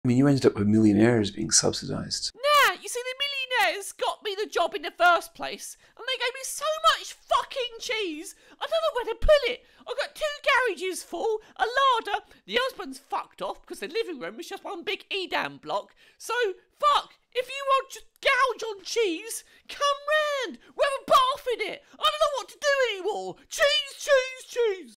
I mean, you ended up with millionaires being subsidised. Nah, you see, the millionaires got me the job in the first place, and they gave me so much fucking cheese, I don't know where to put it. I've got 2 garages full, a larder, the husband's fucked off because the living room is just one big Edam block, so fuck, if you want to gouge on cheese, come round, we'll have a bath in it. I don't know what to do anymore. Cheese, cheese, cheese.